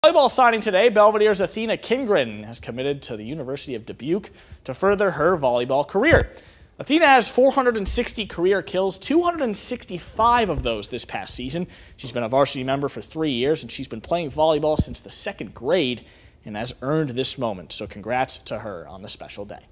Volleyball signing today, Belvidere's Athena Kindgren has committed to the University of Dubuque to further her volleyball career. Athena has 460 career kills, 265 of those this past season. She's been a varsity member for 3 years, and she's been playing volleyball since the 2nd grade and has earned this moment. So congrats to her on the special day.